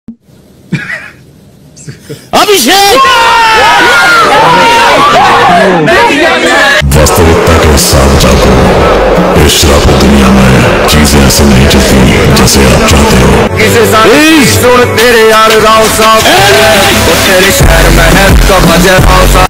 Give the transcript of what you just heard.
अभिषेक वास्तविकता के साथ जागो। इस श्राप दुनिया में चीजें ऐसे नहीं चलती जैसे आप चाहते हो। सुन तेरे यार राव साहब तेरे शहर में है तो बजे राव साहब।